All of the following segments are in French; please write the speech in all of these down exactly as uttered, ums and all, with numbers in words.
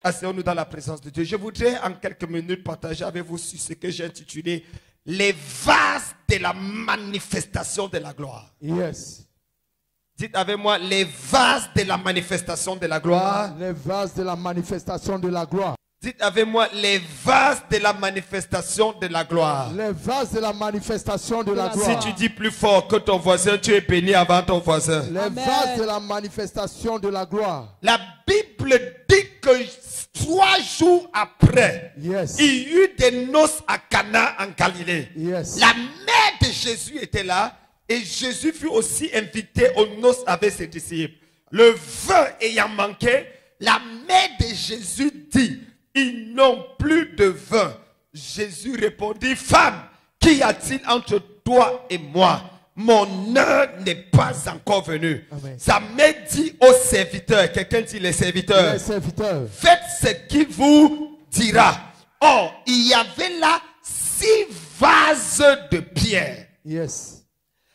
Asseyons-nous dans la présence de Dieu. Je voudrais en quelques minutes partager avec vous sur ce que j'ai intitulé les vases de la manifestation de la gloire. Yes. Dites avec moi les vases de la manifestation de la gloire. Les vases de la manifestation de la gloire. Dites avec moi les vases de la manifestation de la gloire. Les vases de la manifestation de la gloire. Si tu dis plus fort que ton voisin, tu es béni avant ton voisin. Les Amen. vases de la manifestation de la gloire. La Bible dit que trois jours après, Yes. il y eut des noces à Cana en Galilée. Yes. La mère de Jésus était là et Jésus fut aussi invité aux noces avec ses disciples. Le vin ayant manqué, la mère de Jésus dit: ils n'ont plus de vin. Jésus répondit: femme, qu'y a-t-il entre toi et moi? Mon heure n'est pas encore venue. Amen. Sa mère dit aux serviteurs, quelqu'un dit les serviteurs, Les serviteurs. faites ce qu'il vous dira. Or, il y avait là six vases de pierre Yes.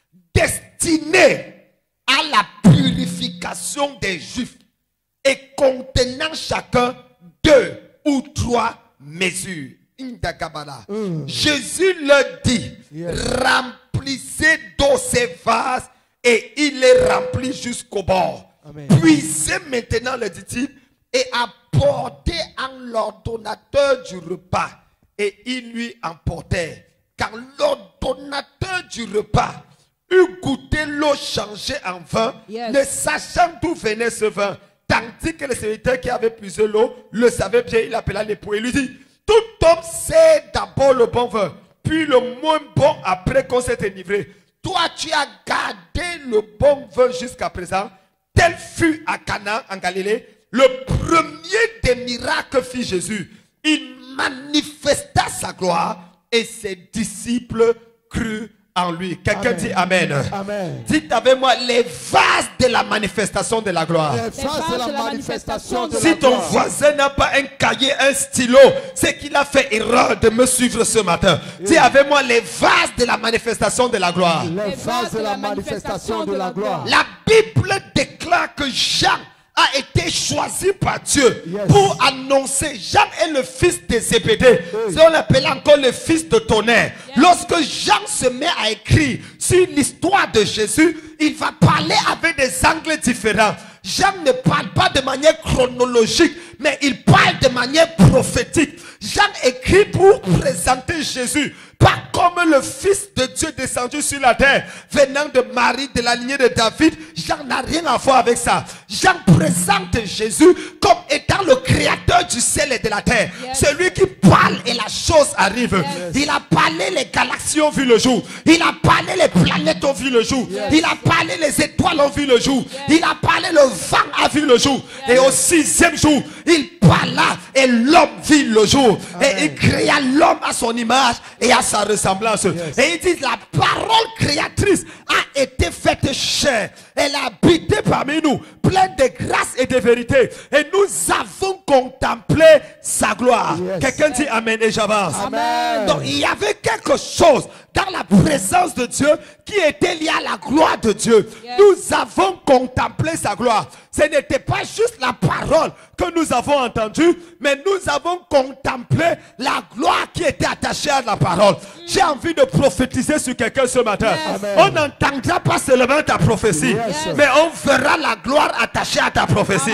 destinés à la purification des Juifs et contenant chacun deux ou trois mesures. Indagabala. Mm. Jésus leur dit: Yes. remplissez d'eau ces vases, et il les remplit jusqu'au bord. Amen. Puisez maintenant, le dit-il, et apportez en l'ordonnateur du repas. Et il lui emportait, car l'ordonnateur du repas eut goûté l'eau changée en vin, Yes. ne sachant d'où venait ce vin. Tandis que le serviteur qui avait puisé l'eau le savait bien, il appela l'époux et lui dit: tout homme sait d'abord le bon vin, puis le moins bon après qu'on s'est enivré. Toi, tu as gardé le bon vin jusqu'à présent. Tel fut à Cana en Galilée le premier des miracles que fit Jésus. Il manifesta sa gloire et ses disciples crurent en lui. Quelqu'un Amen. dit Amen. Amen. Dites avec moi les vases de la manifestation de la gloire. Les vases de la manifestation de la Si ton gloire. voisin n'a pas un cahier, un stylo, c'est qu'il a fait erreur de me suivre ce matin. Dis avec moi les vases de la manifestation de la gloire. Les vases de la manifestation de la gloire. La Bible déclare que Jean a été choisi par Dieu Yes. pour annoncer. Jean est le fils de Zébédée. Oui. C'est on l'appelle encore le fils de tonnerre. Yes. Lorsque Jean se met à écrire sur l'histoire de Jésus, il va parler avec des angles différents. Jean ne parle pas de manière chronologique, mais il parle de manière prophétique. Jean écrit pour présenter Jésus pas comme le fils de Dieu descendu sur la terre, venant de Marie, de la lignée de David. Jean n'a rien à voir avec ça. Jean présente Jésus comme étant le créateur du ciel et de la terre. Yes. Celui qui parle et la chose arrive. Yes. Il a parlé, les galaxies ont vu le jour. Il a parlé, les planètes ont vu le jour. Yes. Il a parlé, les étoiles ont vu le jour. Yes. Il a parlé, le vent a vu le jour. Yes. Et au sixième jour, il parla et l'homme vit le jour. Amen. Et il créa l'homme à son image et à sa ressemblance. Yes. Et il dit: la parole créatrice a été faite chair. Elle a habité parmi nous, pleine de grâce et de vérité. Et nous avons contemplé sa gloire. Yes. Quelqu'un dit Amen et j'avance. Amen. Donc il y avait quelque chose dans la présence de Dieu qui était lié à la gloire de Dieu. Yes. Nous avons contemplé sa gloire. Ce n'était pas juste la parole que nous avons entendue, mais nous avons contemplé la gloire qui était attachée à la parole. J'ai envie de prophétiser sur quelqu'un ce matin. Yes. Amen. On n'entendra pas seulement ta prophétie, Yes. mais on verra la gloire attachée à ta prophétie.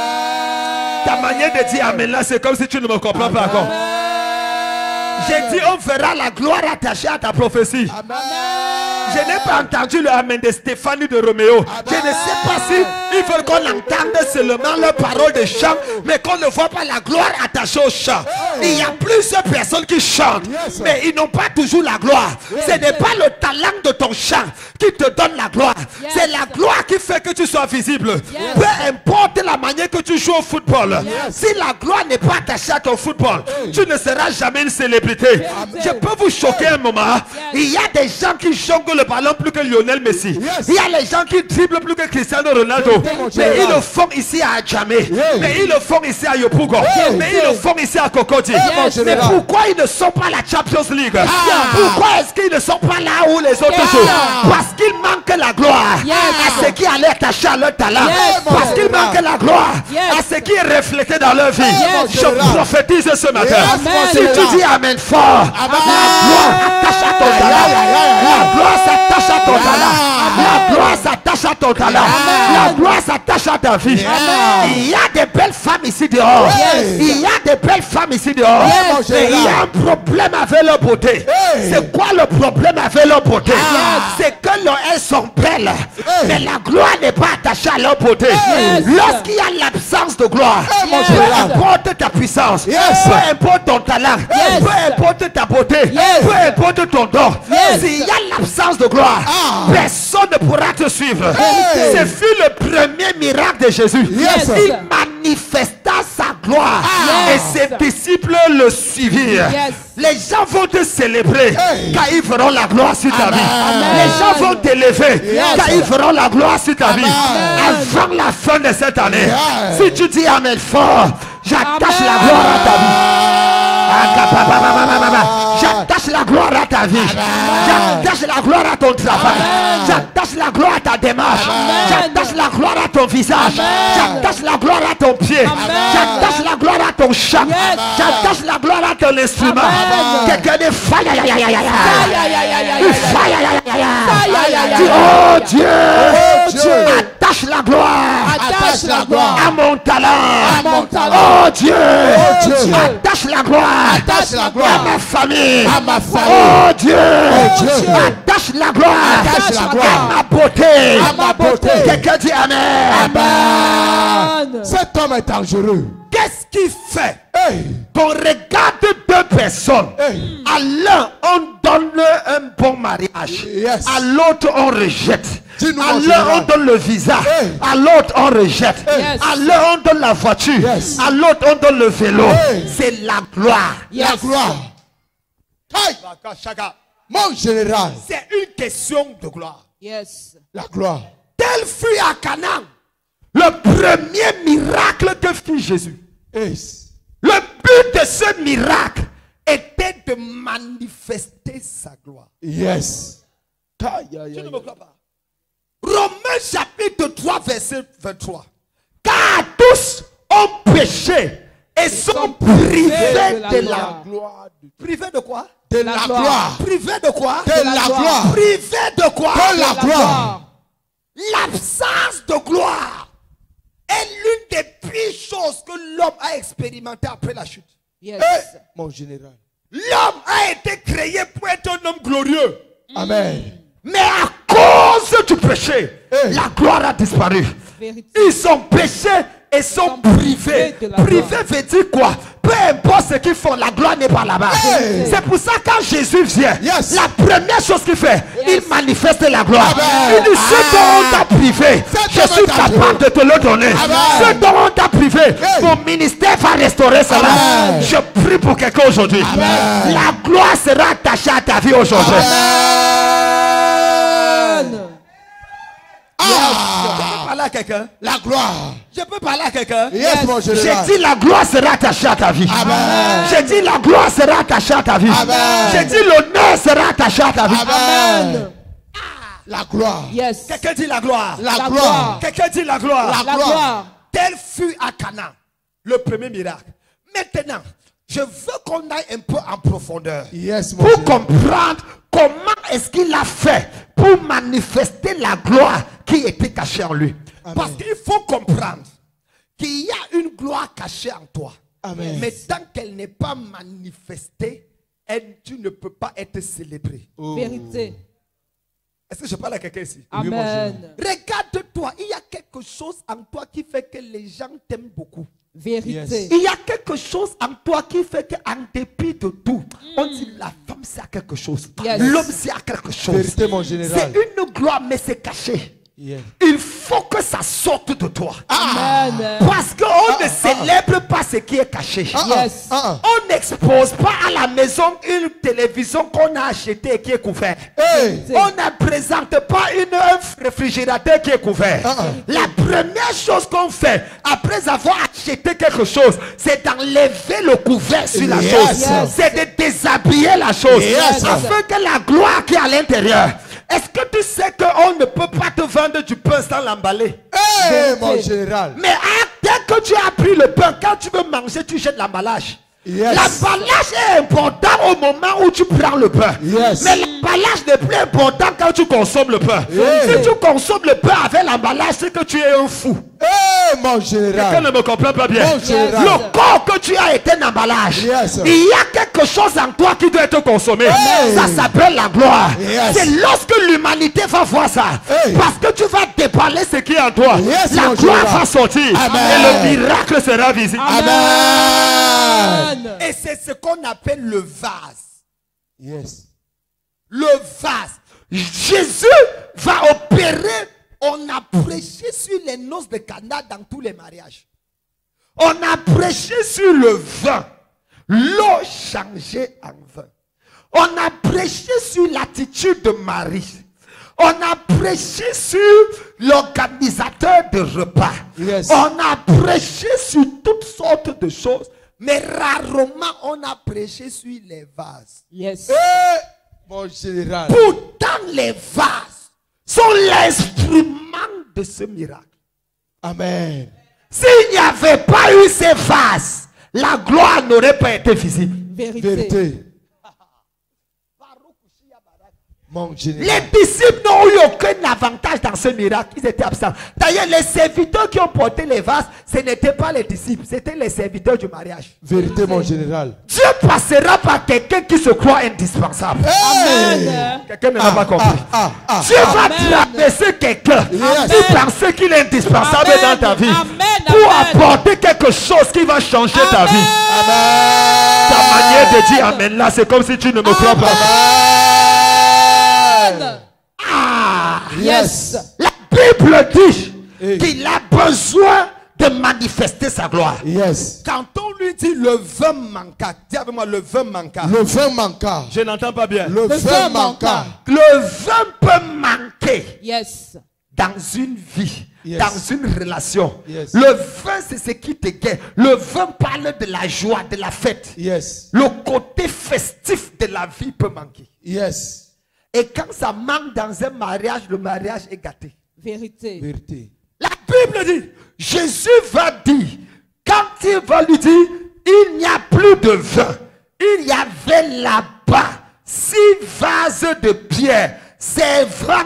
Ta manière de dire Amen là, c'est comme si tu ne me comprends pas encore. J'ai dit on verra la gloire attachée à ta prophétie. Amen. Je n'ai pas entendu le Amen de Stéphanie de Roméo. Je ne sais pas si il faut qu'on entende seulement leur parole de chant, mais qu'on ne voit pas la gloire attachée au chant. Il y a plusieurs personnes qui chantent, Yes. mais ils n'ont pas toujours la gloire. Ce n'est pas le talent de ton chant qui te donne la gloire. Yes. C'est la gloire qui fait que tu sois visible. Yes. Peu importe la manière que tu joues au football. Yes. Si la gloire n'est pas attachée à ton football, tu ne seras jamais une célébrité. visibilité. Je peux vous choquer un moment. Il y a des gens qui jonglent le ballon plus que Lionel Messi. Yes. Il y a les gens qui dribblent plus que Cristiano Ronaldo. Mais ils le font ici à Djamé. Mais ils le font ici à Yopougon. Mais ils le font ici à Cocody. Yes. Mais pourquoi ils ne sont pas à la Champions League? Pourquoi est-ce qu'ils ne sont pas là où les autres sont? Parce qu'ils manquent la gloire à ceux qui allaient attacher à leur talent. Parce qu'ils manquent la gloire à ce qui est reflété dans leur vie. Je prophétise ce matin. Si tu dis Amen fort, la gloire attache à ton talent. La gloire s'attache à ton talent. La gloire s'attache à ton talent. La gloire s'attache à ta vie. Il y a des belles femmes ici dehors. Il y a des belles femmes ici dehors. Mais il y a un problème avec leur beauté. C'est quoi le problème avec leur beauté? C'est que elles sont belles. Mais la gloire n'est pas attachée à leur beauté. Lorsqu'il y a l'absence de gloire, peu importe ta puissance, peu importe ton talent, peu importe ta beauté, peu importe ton don, s'il y a l'absence de gloire, personne ne pourra te suivre. Ce fut le premier miracle de Jésus. Il manifesta sa gloire et ses disciples le suivirent. Les gens vont te célébrer car ils verront la gloire sur ta vie. Les gens vont t'élever car ils verront la gloire sur ta vie. Avant la fin de cette année, si tu dis Amen fort, j'attache la gloire à ta vie. J'attache la gloire à ta vie. J'attache la gloire à ton travail. J'attache la gloire à ta démarche. J'attache la gloire à ton visage. J'attache la gloire à ton pied. J'attache la gloire à ton chant. J'attache la gloire à ton instrument. Quelqu'un de faille. Oh Dieu, attache la gloire, Attache la gloire à mon talent. à mon talent. Oh Dieu, Oh Dieu, attache la gloire attache la à gloire ma famille. à ma famille. Oh Dieu, Oh Dieu, attache la gloire attache la à gloire ma beauté. à ma beauté. Quelqu'un dit Amen. Amen. Cet homme est dangereux. Qu'est-ce qui fait Hey, qu'on regarde deux personnes? hey. À l'un, on donne un bon mariage. Yes. À l'autre, on rejette. Dis-nous, À mon l'un, général. on donne le visa. Hey. À l'autre, on rejette. Yes. À l'un, on donne la voiture. Yes. À l'autre, on donne le vélo. Hey. C'est la gloire. La gloire. Hey, mon général. C'est une question de gloire. Yes. La gloire. Tel fut à Canaan le premier miracle que fit Jésus. Yes. Le but de ce miracle était de manifester sa gloire. Yes. Aïe, aïe, Tu ne aïe. me crois pas? Romains chapitre trois verset vingt-trois. Car tous ont péché et sont privés de la gloire. Privés de quoi? De La la gloire. gloire. Privés de quoi? De la gloire. Privés de quoi? De la gloire. L'absence de gloire est l'une des pires choses que l'homme a expérimenté après la chute. Yes. Hey, mon général. L'homme a été créé pour être un homme glorieux. Amen. Mais à cause du péché, Hey. la gloire a disparu. Vérité. Ils sont péchés et sont privés. de la Privé gloire. veut dire quoi? Peu importe ce qu'ils font, la gloire n'est pas là-bas. Hey. C'est pour ça que quand Jésus vient, Yes. la première chose qu'il fait, Yes. il manifeste la gloire. Amen. Il dit, ce dont on t'a privé, C'est je ton suis message. capable de te le donner. Amen. Ce dont on t'a privé, Hey. mon ministère va restaurer cela. Amen. Je prie pour quelqu'un aujourd'hui. Amen. La gloire sera attachée à ta vie aujourd'hui. Amen. Je peux Ah, parler à quelqu'un? la gloire. Je peux parler à quelqu'un? Yes, mon J'ai général. dit la gloire sera attachée à ta vie. Amen. J'ai dit la gloire sera attachée à ta vie. Amen. J'ai dit l'honneur sera attaché à ta vie. Amen. La gloire. Yes. Quelqu'un dit la gloire. La La gloire. gloire. Quelqu'un dit la gloire. La La gloire. gloire. Tel fut à Canaan le premier miracle. Maintenant, je veux qu'on aille un peu en profondeur Yes, mon pour général. comprendre comment est-ce qu'il a fait pour manifester la gloire qui était cachée en lui. Amen. Parce qu'il faut comprendre qu'il y a une gloire cachée en toi. Amen. Mais tant qu'elle n'est pas manifestée, elle, tu ne peux pas être célébré. Oh. Vérité. Est-ce que je parle à quelqu'un ici? Oui, mon Amen. Regarde-toi, il y a quelque chose en toi qui fait que les gens t'aiment beaucoup. Vérité. Yes. Il y a quelque chose en toi qui fait qu'en dépit de tout, on dit la femme c'est à quelque chose. Yes. L'homme c'est à quelque chose. Vérité, mon C'est général. une gloire mais c'est caché. Yes. Il faut que ça sorte de toi. Amen. Parce qu'on Ah, ne ah, célèbre pas ce qui est caché. Ah, ah, Yes. ah, ah. On n'expose pas à la maison une télévision qu'on a achetée et qui est couverte. Hey. On ne présente pas une, un réfrigérateur qui est couvert. Ah, ah. La première chose qu'on fait après avoir acheté quelque chose, c'est d'enlever le couvert sur la Yes. chose. Yes. C'est de déshabiller la chose. Yes. Afin que la gloire qui est à l'intérieur. Est-ce que tu sais qu'on ne peut pas te vendre du pain sans l'emballer? Hey, mon Vérité. général. Mais ah, dès que tu as pris le pain, quand tu veux manger, tu jettes l'emballage. Yes. L'emballage est important au moment où tu prends le pain. Yes. Mais l'emballage n'est plus important quand tu consommes le pain. Yes. Si tu consommes le pain avec l'emballage, c'est que tu es un fou. Hey, mon Quelqu'un général. ne me comprend pas bien. Mon général. Le corps que tu as est un emballage. Yes. Il y a quelque chose en toi qui doit être consommé. Hey. Ça s'appelle la gloire. Yes. C'est lorsque l'humanité va voir ça. Hey. Parce que tu vas déballer ce qui est en toi. Yes, la mon gloire général. va sortir. Amen. Et le miracle sera visible. Amen. Amen. Et c'est ce qu'on appelle le vase. Yes. Le vase. Jésus va opérer. On a prêché sur les noces de Cana dans tous les mariages. On a prêché sur le vin. L'eau changée en vin. On a prêché sur l'attitude de Marie. On a prêché sur l'organisateur de repas. Yes. On a prêché sur toutes sortes de choses. Mais rarement on a prêché sur les vases. Yes. Hey, mon général. Pourtant les vases sont l'instrument de ce miracle. Amen. S'il n'y avait pas eu ces vases, la gloire n'aurait pas été visible. Vérité. Vérité. Mon général. Les disciples n'ont eu aucun avantage dans ce miracle. Ils étaient absents. D'ailleurs, les serviteurs qui ont porté les vases, ce n'étaient pas les disciples, c'était les serviteurs du mariage. Vérité, mon général. Dieu passera par quelqu'un qui se croit indispensable. Hey. Amen. Quelqu'un ne l'a pas compris. Ah, ah, Dieu va Amen. traverser quelqu'un Yes. qui pensait qu'il est indispensable Amen. dans ta vie Amen. pour Amen. apporter quelque chose qui va changer ta vie. Amen. Ta manière de dire Amen là, c'est comme si tu ne me crois pas. Amen. Ah, Yes. la Bible dit Hey. qu'il a besoin de manifester sa gloire. Yes. Quand on lui dit le vin manqua, dis avec moi le vin manqua. Le vin manqua. Je n'entends pas bien. Le Le vin vin manqua. Le vin peut manquer Yes. dans une vie, Yes. dans une relation. Yes. Le vin, c'est ce qui te guette. Le vin parle de la joie, de la fête. Yes. Le côté festif de la vie peut manquer. Yes. Et quand ça manque dans un mariage, le mariage est gâté. Vérité. Vérité. La Bible dit, Jésus va dire, quand il va lui dire, il n'y a plus de vin. Il y avait là-bas six vases de pierre servant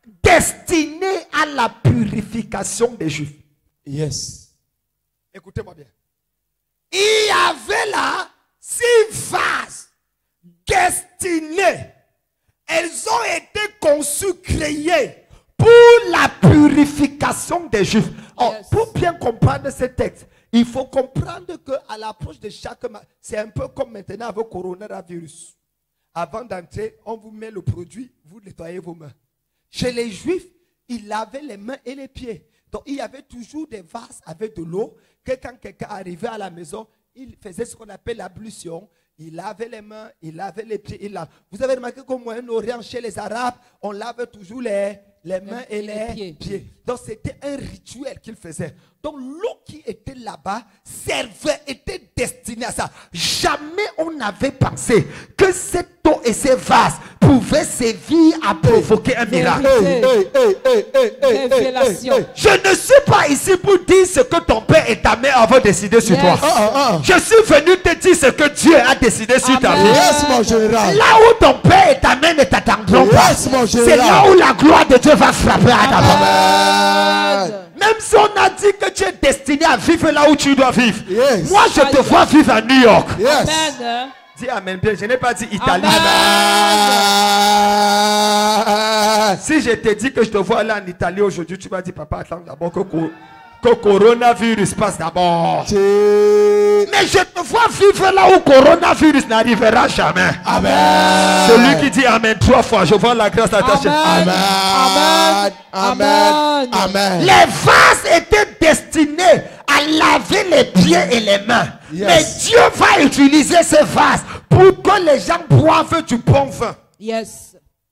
destinés à la purification des Juifs. Yes. Écoutez-moi bien. Il y avait là six vases destinés. Elles ont été conçues, créées pour la purification des Juifs. Oh, Yes. pour bien comprendre ce texte, il faut comprendre qu'à l'approche de chaque ma- c'est un peu comme maintenant avec le coronavirus. Avant d'entrer, on vous met le produit, vous nettoyez vos mains. Chez les Juifs, ils lavaient les mains et les pieds. Donc il y avait toujours des vases avec de l'eau, que quand quelqu'un arrivait à la maison, il faisait ce qu'on appelle l'ablution. Il lavait les mains, il lavait les pieds. Il lave. Vous avez remarqué qu'au Moyen-Orient, chez les Arabes, on lave toujours les, les mains et les, les pieds. pieds. Donc c'était un rituel qu'il faisait. Donc l'eau qui était là-bas servait, était destinée à ça. Jamais on n'avait pensé que cette eau et ces vases pouvaient servir à provoquer un miracle. Hey, hey, hey, hey, hey, hey, hey, Révélation. hey, hey. Je ne suis pas ici pour dire ce que ton père et ta mère avaient décidé sur Yes. toi. Ah, ah, ah. Je suis venu te dire ce que Dieu a décidé sur ta Amen. vie. Yes, mon général. Là où ton père et ta mère ne t'attendront pas, Yes, mon c'est général. là où la gloire de Dieu va frapper à ta porte. Amen. Même si on a dit que tu es destiné à vivre là où tu dois vivre. Yes. Moi, je te vois vivre à New York. Yes. Amen. Dis Amen bien. Je n'ai pas dit Italie. Amen. Si je te dis que je te vois aller en Italie aujourd'hui, tu vas dire, papa, attends d'abord que, co- que coronavirus passe d'abord. C'est- Mais Mais je te vois vivre là où coronavirus n'arrivera jamais. Amen. Celui qui dit Amen trois fois, je vois la grâce attachée. Amen. Amen. Amen. Amen. Amen. Les vases étaient destinés à laver les pieds et les mains. Yes. Mais Dieu va utiliser ces vases pour que les gens boivent du bon vin. Yes.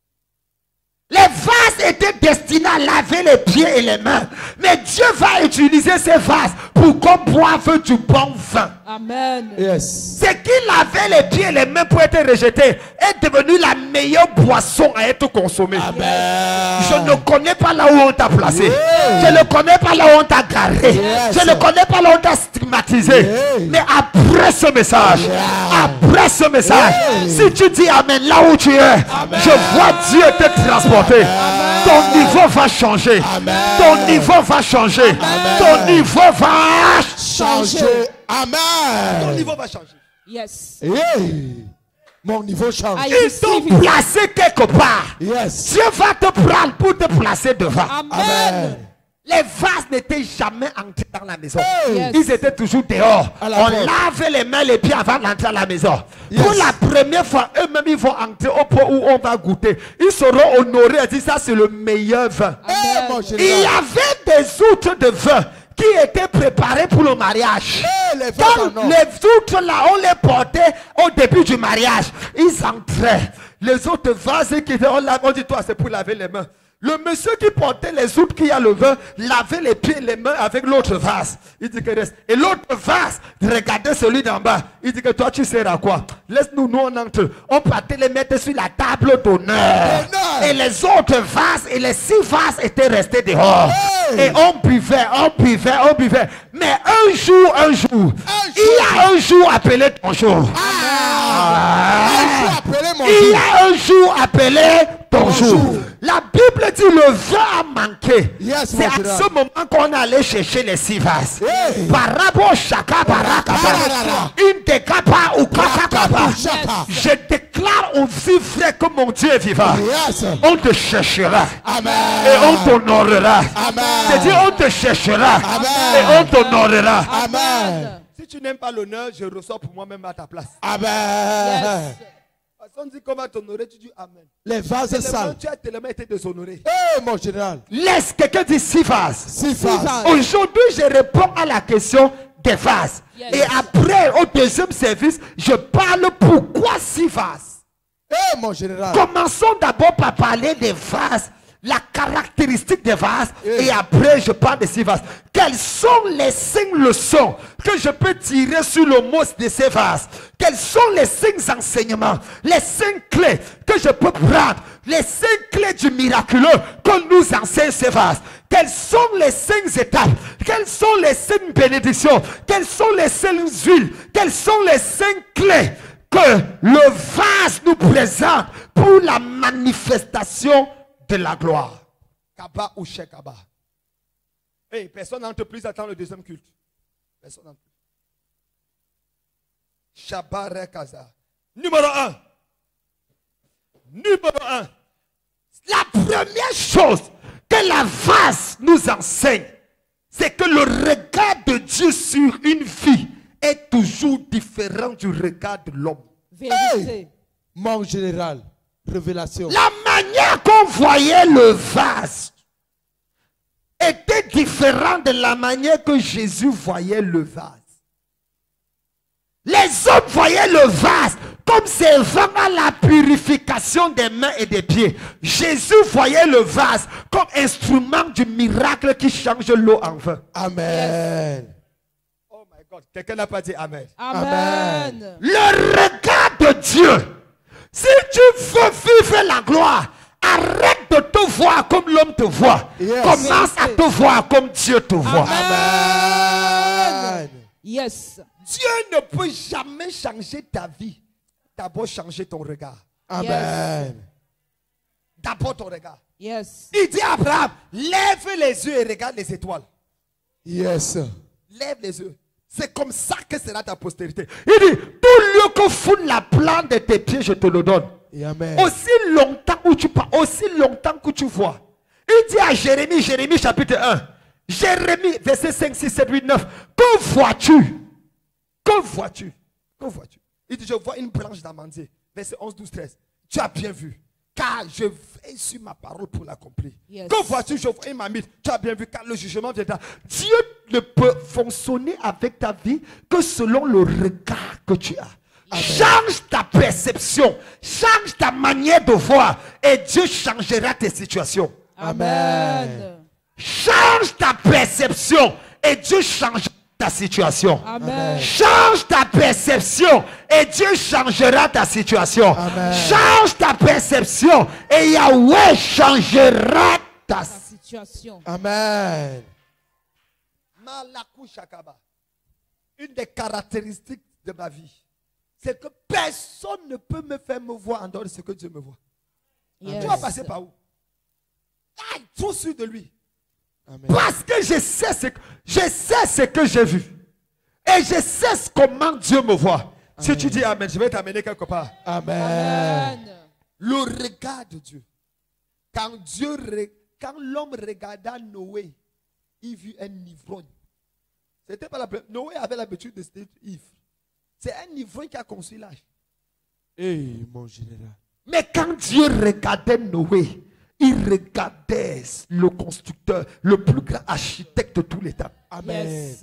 Les vases étaient destinés à laver les pieds et les mains. Mais Dieu va utiliser ces vases pour qu'on boive du bon vin. Amen. Yes. Ce qui lavait les pieds et les mains pour être rejeté est devenu la meilleure boisson à être consommée. Amen. Je ne connais pas là où on t'a placé. Yeah. Je ne connais pas là où on t'a garé. Yes. Je ne connais pas là où on t'a stigmatisé. Yeah. Mais après ce message, Yeah. après ce message, Yeah. si tu dis Amen là où tu es, je vois Dieu te transporter. Ton niveau va changer. Amen. Ton niveau va changer. Ton niveau va Changer. Ton Amen. niveau va changer. Yes. Hey. Mon niveau change. I Ils t'ont receive it. placé quelque part. Yes. Dieu va te prendre pour te placer devant. Amen. Amen. Les vases n'étaient jamais entrés dans la maison. Hey. Yes. Ils étaient toujours dehors. À la On porte. lavait les mains, les pieds avant d'entrer à la maison. Yes. Pour la première fois, eux-mêmes, ils vont entrer au point où on va goûter. Ils seront honorés et dire ça, c'est le meilleur vin. Hey, mon Il y général. avait des outres de vin qui étaient préparés pour le mariage. Hey, les Quand vases en or. les outres là, on les portait au début du mariage, ils entraient. Les autres vases qui étaient, on, lave, on dit, toi, c'est pour laver les mains. Le monsieur qui portait les outres qui a le vin, lavait les pieds et les mains avec l'autre vase. Il dit que reste. Et l'autre vase, regardez celui d'en bas. Il dit que toi, tu sers à quoi? Laisse-nous, nous, on entre. On partait les mettre sur la table d'honneur. Honneur. Et les autres vases, et les six vases étaient restés dehors. Hey. Et on buvait, on buvait, on buvait. Mais un jour, un jour, Un il y a un jour appelé ton jour. Ah. Il faut appeler mon Il y jour. a un jour appelé ton Ton jour. jour. La Bible dit le vin a manqué. Yes, C'est mon à général. ce moment qu'on allait chercher les six vases. Hey. Parabo shaka barakaba. Barara. Indekapa ou kakakaba. Shaka. Je déclare aussi vrai que mon Dieu est vivant. Yes. On te cherchera. Amen. Et on t'honorera. Amen. C'est-à-dire on te cherchera. Amen. Et on t'honorera. Amen. Si tu n'aimes pas l'honneur, je ressors pour moi-même à ta place. Amen. Yes. Personne dit comment t'honorer, tu dis Amen. Les vases Tellement, sales. tu as tellement été déshonoré. Hey, mon général. Laisse quelqu'un dire six vases. Six vases. vases. Aujourd'hui, je réponds à la question des vases. Yes. Et après, au deuxième service, je parle pourquoi six vases. Hey, mon général. Commençons d'abord par parler des vases, la caractéristique des vases, Yes. et après je parle des six vases. Quelles sont les cinq leçons que je peux tirer sur le mot de ces vases? Quels sont les cinq enseignements, les cinq clés que je peux prendre, les cinq clés du miraculeux que nous enseigne ces vases? Quelles sont les cinq étapes? Quelles sont les cinq bénédictions? Quelles sont les cinq huiles? Quelles sont les cinq clés que le vase nous présente pour la manifestation de la gloire? Kaba ou Shekaba. Hey, personne n'entre plus, attend le deuxième culte. Personne n'entre plus. Shabarekaza. Numéro un. Numéro un. La première chose que la vase nous enseigne, c'est que le regard de Dieu sur une vie est toujours différent du regard de l'homme. Vérité. Mon général. Révélation. La manière qu'on voyait le vase était différente de la manière que Jésus voyait le vase. Les hommes voyaient le vase comme servant à la purification des mains et des pieds. Jésus voyait le vase comme instrument du miracle qui change l'eau en vin. Amen. Oh my God, quelqu'un n'a pas dit Amen. Amen. Le regard de Dieu. Si tu veux vivre la gloire, arrête de te voir comme l'homme te voit. Yes. Commence à te voir comme Dieu te voit. Amen. Yes. Dieu ne peut jamais changer ta vie. D'abord changer ton regard. Amen. D'abord ton regard. Yes. Il dit à Abraham, lève les yeux et regarde les étoiles. Yes. Lève les yeux. C'est comme ça que sera ta postérité. Il dit, tout lieu que foule la plante de tes pieds, je te le donne. Et amen. Aussi longtemps où tu parles, aussi longtemps que tu vois. Il dit à Jérémie, Jérémie chapitre un, Jérémie, verset cinq, six, sept, huit, neuf, que vois-tu? Que vois-tu? Que vois-tu? Il dit, je vois une branche d'amandier. Verset onze, douze, treize. Tu as bien vu. Car je veille sur ma parole pour l'accomplir. Yes. Que vois-tu? Je vois une mamite. Tu as bien vu, car le jugement viendra. Dieu ne peut fonctionner avec ta vie que selon le regard que tu as. Amen. Change ta perception. Change ta manière de voir. Et Dieu changera tes situations. Amen. Change ta perception. Et Dieu changera ta situation. Amen. Change ta perception et Dieu changera ta situation. Amen. Change ta perception et Yahweh changera ta Ta situation. Amen. Malakou Shakaba. Une des caractéristiques de ma vie, c'est que personne ne peut me faire me voir en dehors de ce que Dieu me voit. Yes. Tu vas passer par où? Ah, trop sûr de lui. Amen. Parce que je sais ce que, je sais ce que j'ai vu. Et je sais comment Dieu me voit. Si tu dis Amen, je vais t'amener quelque part. Amen. Amen. Le regard de Dieu. Quand Dieu, re- quand l'homme regarda Noé, il vit un ivrogne. C'était pas la première. Noé avait l'habitude de se dire ivre. C'est un ivrogne qui a construit l'âge. Eh, mon général. Mais quand Dieu regardait Noé, il regardait le constructeur, le plus grand architecte de tous les temps. Amen. Yes.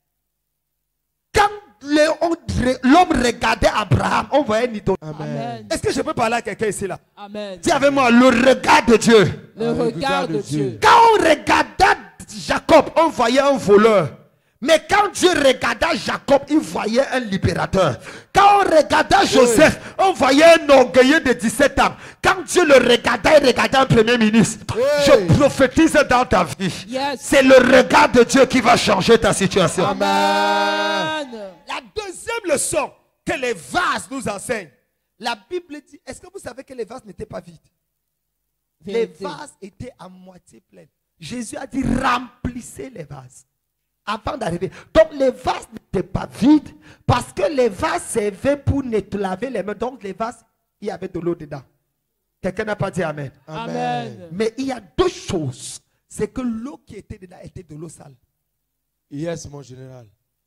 Quand le- on- l'homme regardait Abraham, on voyait Nito. Amen. Amen. Est-ce que je peux parler à quelqu'un ici là? Amen. Dis avec moi, le regard de Dieu. Le regard de Dieu. Quand on regardait Jacob, on voyait un voleur. Mais quand Dieu regarda Jacob, il voyait un libérateur. Quand on regardait Joseph, on voyait un orgueilleux de dix-sept ans. Quand Dieu le regardait, il regardait un premier ministre. Hey. Je prophétise dans ta vie. Yes. C'est le regard de Dieu qui va changer ta situation. Amen. La deuxième leçon que les vases nous enseignent. La Bible dit, est-ce que vous savez que les vases n'étaient pas vides? Les Vérité. vases étaient à moitié pleins. Jésus a dit, remplissez les vases. Avant d'arriver. Donc les vases n'étaient pas vides parce que les vases servaient pour nettoyer laver les mains. Donc les vases, il y avait de l'eau dedans. Quelqu'un n'a pas dit Amen. Amen. Mais il y a deux choses. C'est que l'eau qui était dedans était de l'eau sale. Yes, mon général.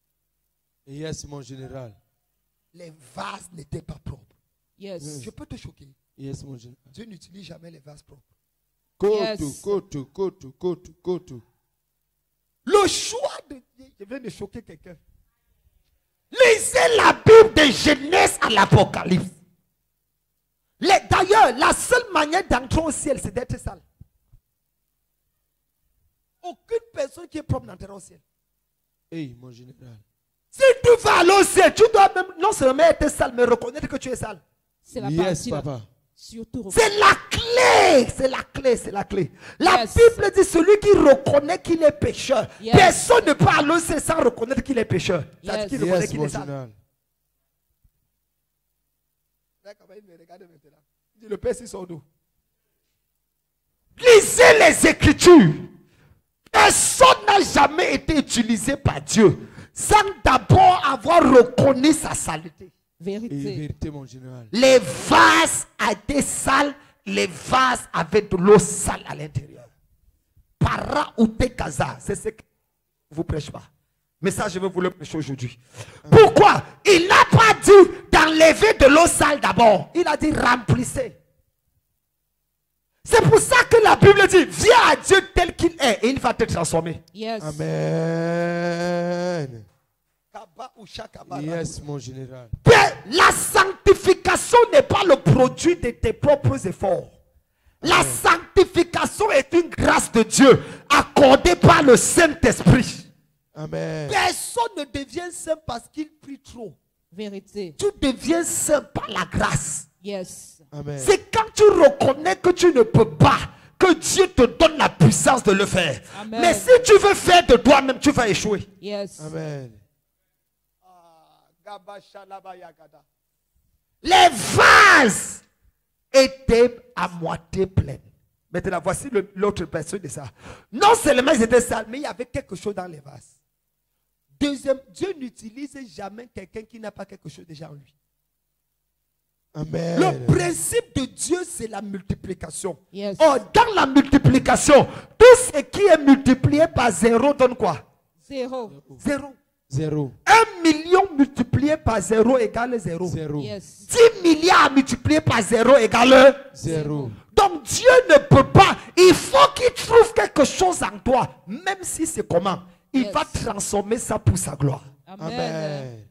Yes, mon général. Les vases n'étaient pas propres. Yes. Je peux te choquer. Yes, mon général. Dieu n'utilise jamais les vases propres. Kotu, Yes. kotu, kotu, kotu, kotu. Le choix de Dieu, je viens de choquer quelqu'un. Lisez la Bible de Genèse à l'Apocalypse. Les- D'ailleurs, la seule manière d'entrer au ciel, c'est d'être sale. Aucune personne qui est propre n'entrera au ciel. Eh, mon général. Si tu vas aller au ciel, tu dois même non seulement être sale, mais reconnaître que tu es sale. C'est la Yes, partie là. papa. Surtout. C'est la clé, c'est la clé, c'est la clé. La Yes. Bible dit celui qui reconnaît qu'il est pécheur. Yes. Personne ne peut aller au ciel sans reconnaître qu'il est pécheur. Ça dit Yes. qu'il reconnaît Yes, qu'il mon est sale. général. Comment il me regarde maintenant? Il dit, le Père, c'est son dos. Lisez les Écritures. Personne n'a jamais été utilisé par Dieu sans d'abord avoir reconnu sa saleté. Et Vérité. vérité, mon général. Les vases étaient sales, les vases avaient de l'eau sale à l'intérieur. Para ou kaza, c'est ce que je vous prêche pas. Mais ça, je vais vous le prêcher aujourd'hui. Pourquoi? Il n'a pas dit d'enlever de l'eau sale d'abord. Il a dit remplissez. C'est pour ça que la Bible dit viens à Dieu tel qu'il est et il va te transformer. Yes. Amen. Yes, mon général. Père, la sanctification n'est pas le produit de tes propres efforts. La sanctification est une grâce de Dieu accordée par le Saint-Esprit. Amen. Personne ne devient saint parce qu'il prie trop. Vérité. Tu deviens saint par la grâce. Yes. Amen. C'est quand tu reconnais que tu ne peux pas que Dieu te donne la puissance de le faire. Amen. Mais si tu veux faire de toi-même, tu vas échouer. Yes. Amen. Les vases étaient à moitié pleins. Maintenant, voici le- l'autre personne de ça. Non seulement ils étaient sales, mais il y avait quelque chose dans les vases. Deuxième, Dieu n'utilise jamais quelqu'un qui n'a pas quelque chose déjà en lui. Amen. Le principe de Dieu, c'est la multiplication. Yes. Or, dans la multiplication, tout ce qui est multiplié par zéro donne quoi? Zéro. Zéro. Zéro. Un million multiplié par zéro égale zéro. Zéro. Yes. dix milliards multipliés par zéro égale. Zéro. Donc Dieu ne peut pas. Il faut qu'il trouve quelque chose en toi. Même si c'est comment. Il Yes. va transformer ça pour sa gloire. Amen. Amen.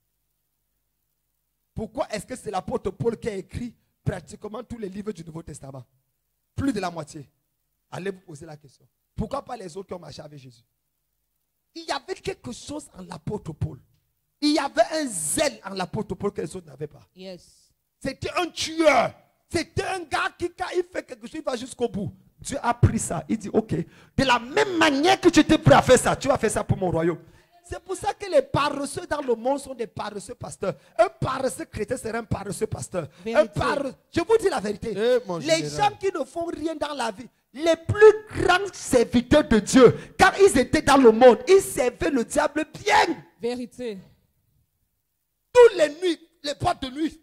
Pourquoi est-ce que c'est l'apôtre Paul qui a écrit pratiquement tous les livres du Nouveau Testament? Plus de la moitié. Allez vous poser la question. Pourquoi pas les autres qui ont marché avec Jésus? Il y avait quelque chose en l'apôtre Paul. Il y avait un zèle en l'apôtre Paul que les autres n'avaient pas. Yes. C'était un tueur. C'était un gars qui, quand il fait quelque chose, il va jusqu'au bout. Dieu a pris ça. Il dit, ok, de la même manière que tu étais prêt à faire ça, tu vas faire ça pour mon royaume. C'est pour ça que les paresseux dans le monde sont des paresseux pasteurs. Un paresseux chrétien serait un paresseux pasteur. Un Vérité. paresseux, je vous dis la vérité. Eh, mon Les général. gens qui ne font rien dans la vie, les plus grands serviteurs de Dieu, quand ils étaient dans le monde, ils servaient le diable bien. Vérité. Toutes les nuits, les boîtes de nuit.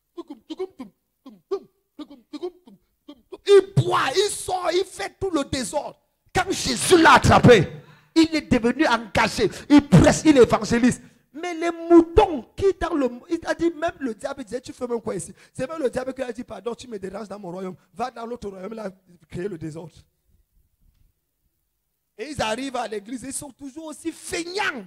Il boit, il sort, il fait tout le désordre. Quand Jésus l'a attrapé, il est devenu engagé. Il presse, il évangélise. Mais les moutons qui dans le monde, il a dit, même le diable disait, tu fais même quoi ici? C'est même le diable qui a dit, pardon, tu me déranges dans mon royaume. Va dans l'autre royaume, là, créer le désordre. Et ils arrivent à l'église, ils sont toujours aussi feignants.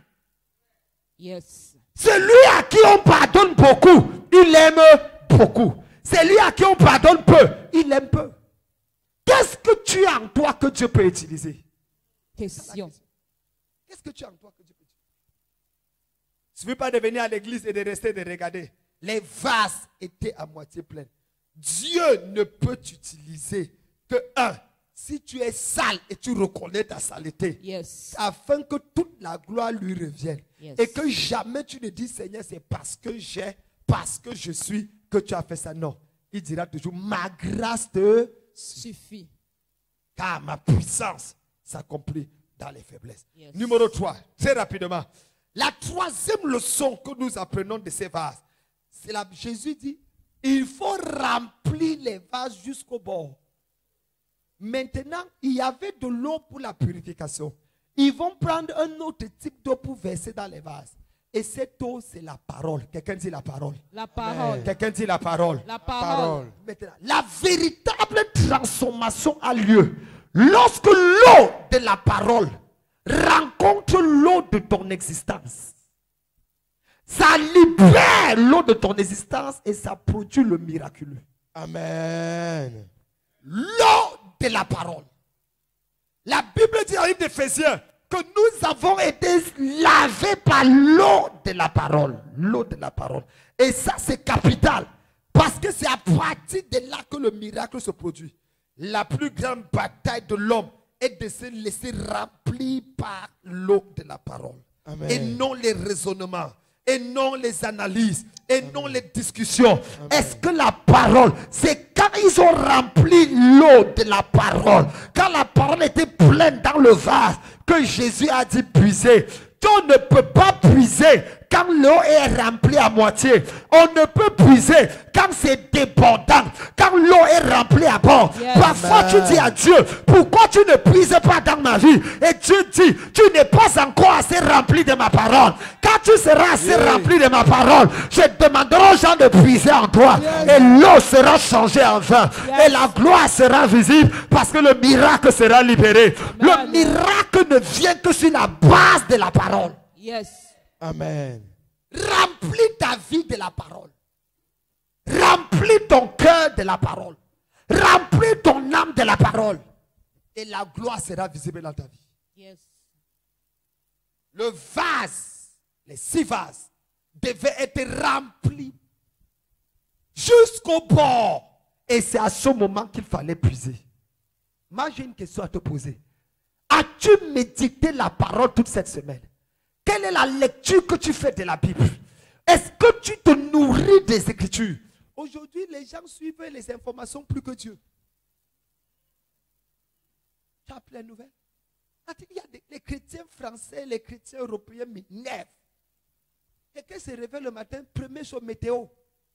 Yes. Celui à qui on pardonne beaucoup, il aime beaucoup. Celui à qui on pardonne peu, il aime peu. Qu'est-ce que tu as en toi que Dieu peut utiliser? Question. Qu'est-ce que tu as en toi que Dieu peut utiliser? Il ne suffit pas de venir à l'église et de rester de regarder. Les vases étaient à moitié pleins. Dieu ne peut t'utiliser que un, si tu es sale et tu reconnais ta saleté, Yes. afin que toute la gloire lui revienne. Yes. Et que jamais tu ne dis, Seigneur, c'est parce que j'ai, parce que je suis, que tu as fait ça. Non. Il dira toujours, ma grâce te suffit. Suffit. Car ma puissance s'accomplit dans les faiblesses. Yes. Numéro trois, très rapidement. La troisième leçon que nous apprenons de ces vases, c'est la, Jésus dit, il faut remplir les vases jusqu'au bord. Maintenant, il y avait de l'eau pour la purification. Ils vont prendre un autre type d'eau pour verser dans les vases. Et cette eau, c'est la parole. Quelqu'un dit la parole. La parole. Quelqu'un dit la parole. La parole. Parole. Maintenant, la véritable transformation a lieu lorsque l'eau de la parole rencontre l'eau de ton existence. Ça libère l'eau de ton existence et ça produit le miraculeux. Amen. L'eau de la parole. La Bible dit dans le livre d'Éphésiens que nous avons été lavés par l'eau de la parole. L'eau de la parole. Et ça, c'est capital. Parce que c'est à partir de là que le miracle se produit. La plus grande bataille de l'homme est de se laisser remplir par l'eau de la parole. Amen. Et non les raisonnements. Et non les analyses. Et non les discussions. Est-ce que la parole, c'est quand ils ont rempli l'eau de la parole, quand la parole était pleine dans le vase, que Jésus a dit puiser. On ne peut pas puiser quand l'eau est remplie à moitié. On ne peut puiser quand c'est débordant, quand l'eau est remplie à bord. Yes. Parfois tu dis à Dieu, pourquoi tu ne puises pas dans ma vie? Et Dieu dit, tu n'es pas encore assez rempli de ma parole. Quand tu seras assez Yeah. rempli de ma parole, je demanderai aux gens de puiser en toi. Yes. Et l'eau sera changée en vin. Yes. Et la gloire sera visible parce que le miracle sera libéré. Le Amen. miracle ne vient que sur la base de la parole. Yes. Amen. Remplis ta vie de la parole. Remplis ton cœur de la parole. Remplis ton âme de la parole. Et la gloire sera visible dans ta vie. Yes. Le vase, les six vases, devaient être remplis jusqu'au bord. Et c'est à ce moment qu'il fallait puiser. Moi, j'ai une question à te poser. As-tu médité la parole toute cette semaine? Quelle est la lecture que tu fais de la Bible? Est-ce que tu te nourris des Écritures? Aujourd'hui, les gens suivent les informations plus que Dieu. Tu as appris la nouvelle? Il y a des, les chrétiens français, les chrétiens européens m'énervent. Quelqu'un se réveille le matin, premier sur météo.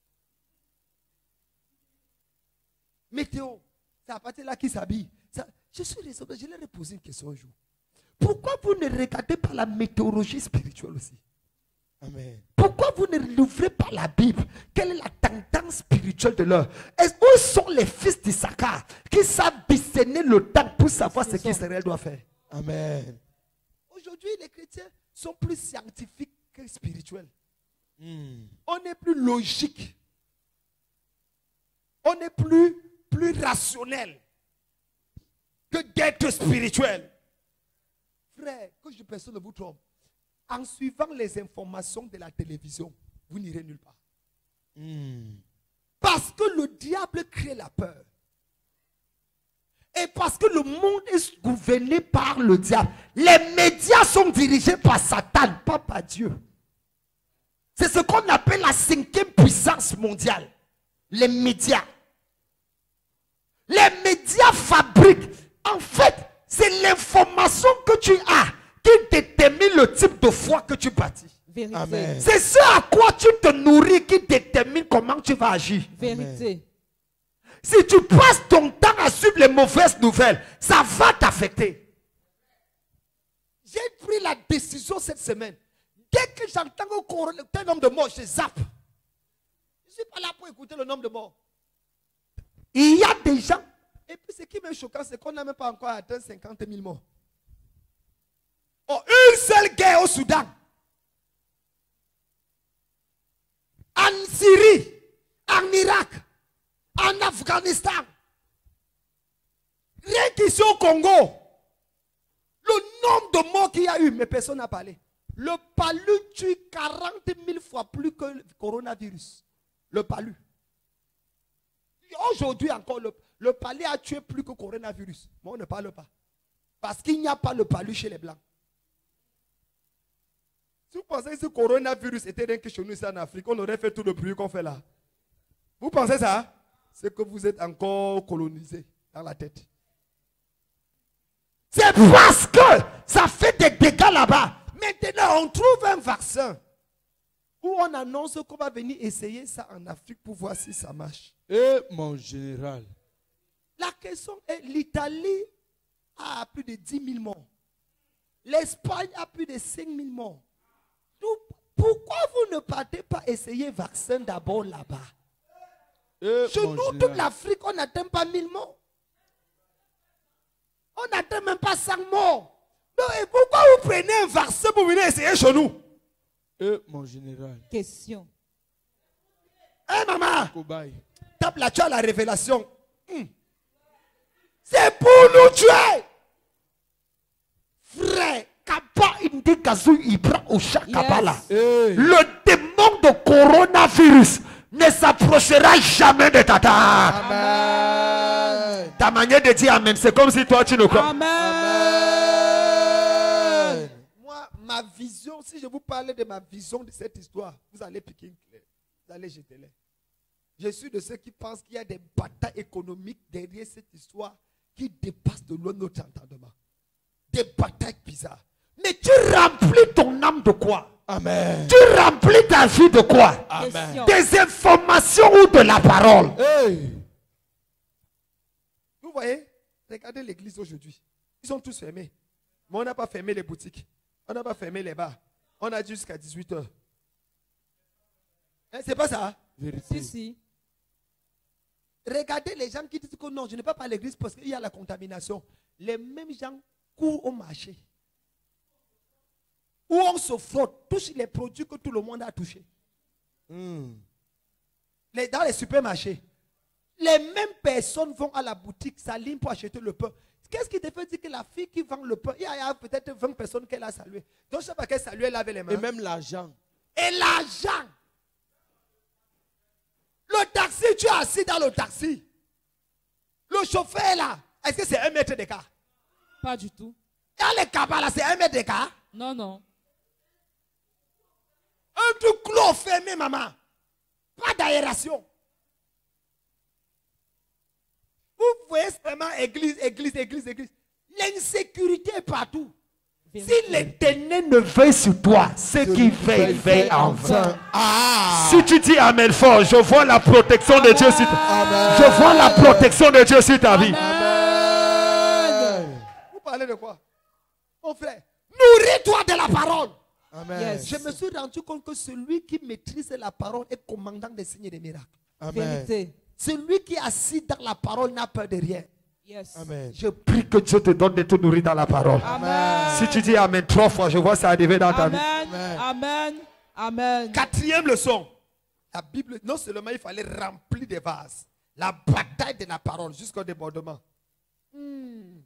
Météo. C'est à partir de là qu'ils s'habillent. Ça- Je suis raisonnable, je leur ai posé une question un jour. Pourquoi vous ne regardez pas la météorologie spirituelle aussi? Amen. Pourquoi vous ne l'ouvrez pas la Bible? Quelle est la tendance spirituelle de l'heure? Où sont les fils d'Issachar qui savent discerner le temps pour savoir ce qu'Israël doit faire? Amen. Aujourd'hui, les chrétiens sont plus scientifiques que spirituels. Mm. On est plus logique. On est plus, plus rationnel que d'être spirituel. Frère, que je personne ne vous trompe. En suivant les informations de la télévision, vous n'irez nulle part. Mm. Parce que le diable crée la peur. Et parce que le monde est gouverné par le diable. Les médias sont dirigés par Satan, pas par Dieu. C'est ce qu'on appelle la cinquième puissance mondiale. Les médias. Les médias fabriquent. En fait, c'est l'information que tu as qui détermine le type de foi que tu bâtis. Vérité. Amen. C'est ce à quoi tu te nourris qui détermine comment tu vas agir. Vérité. Si tu passes ton temps à suivre les mauvaises nouvelles, ça va t'affecter. J'ai pris la décision cette semaine. Dès que j'entends un nombre de morts, je zappe. Je ne suis pas là pour écouter le nombre de morts. Il y a des gens. Et puis ce qui m'est choquant, c'est qu'on n'a même pas encore atteint cinquante mille morts. Oh, une seule guerre au Soudan. En Syrie, en Irak, en Afghanistan. Rien qu'ici au Congo. Le nombre de morts qu'il y a eu, mais personne n'a parlé. Le palu tue quarante mille fois plus que le coronavirus. Le palu. Aujourd'hui encore, le, le palu a tué plus que le coronavirus. Mais on ne parle pas. Parce qu'il n'y a pas le palu chez les Blancs. Si vous pensez que ce coronavirus était rien que chez nous ici en Afrique, on aurait fait tout le bruit qu'on fait là. Vous pensez ça? C'est que vous êtes encore colonisé dans la tête. C'est parce que ça fait des dégâts là-bas. Maintenant, on trouve un vaccin où on annonce qu'on va venir essayer ça en Afrique pour voir si ça marche. Et mon général. La question est, l'Italie a plus de dix mille morts. L'Espagne a plus de cinq mille morts. Donc, pourquoi vous ne partez pas essayer le vaccin d'abord là-bas? Et Chez mon nous, général. toute l'Afrique, on n'atteint pas mille morts. On n'atteint même pas cent morts. Donc, et pourquoi vous prenez un vaccin pour venir essayer chez nous? Et mon général. Question. Hé, maman, Cobaye. tape là, tu as la révélation. Hmm. C'est pour nous tuer. Frère, Kaba indi gazou ibra osha kabala. Hey. Le démon de coronavirus ne s'approchera jamais de ta table. Amen. Ta manière de dire amen, c'est comme si toi tu ne crois. Amen. Amen. Moi, ma vision, si je vous parlais de ma vision de cette histoire, vous allez piquer une clé. Vous allez jeter les. Je suis de ceux qui pensent qu'il y a des batailles économiques derrière cette histoire qui dépassent de loin notre entendement. Des batailles bizarres. Mais tu remplis ton âme de quoi? Amen. Tu remplis ta vie de quoi? Amen. Question. Des informations ou de la parole? Hey. Vous voyez? Regardez l'église aujourd'hui. Ils sont tous fermés. Mais on n'a pas fermé les boutiques. On n'a pas fermé les bars. On a dit jusqu'à dix-huit heures. Hein, c'est pas ça? Vérité. Si, si. Regardez les gens qui disent que non, je ne vais pas à l'église parce qu'il y a la contamination. Les mêmes gens courent au marché. Où on se frotte, touche les produits que tout le monde a touchés. Mm. Les, dans les supermarchés. Les mêmes personnes vont à la boutique, s'alignent pour acheter le pain. Qu'est-ce qui te fait dire que la fille qui vend le pain, il y a peut-être vingt personnes qu'elle a saluées. Donc je ne sais pas qu'elle salue, elle avait les mains. Et même l'argent. Et l'argent. Le taxi, tu es assis dans le taxi. Le chauffeur est là. Est-ce que c'est un mètre d'écart? Pas du tout. Dans les cabas là, c'est un mètre d'écart. Non, non. Un truc clos fermé, maman. Pas d'aération. Vous voyez vraiment église, église, église, église. L'insécurité est partout. Vérité. Si l'Éternel ne veille sur toi, ceux qui veillent, veillent en vain. Ah. Si tu dis Amen fort, je vois la protection de Dieu sur ta vie. Amen. Je vois la protection de Dieu sur ta vie. Amen. Vous parlez de quoi? Mon frère, nourris-toi de la parole. Amen. Yes. Je me suis rendu compte que celui qui maîtrise la parole est commandant des signes et des miracles. Amen. Vérité. Celui qui est assis dans la parole n'a peur de rien. Yes. Amen. Je prie que Dieu te donne de te nourrir dans la parole. Amen. Si tu dis Amen trois fois, je vois ça arriver dans ta vie. Amen. Amen. Amen. Amen. Quatrième leçon. La Bible, non seulement il fallait remplir des vases, la bataille de la parole jusqu'au débordement. Hmm.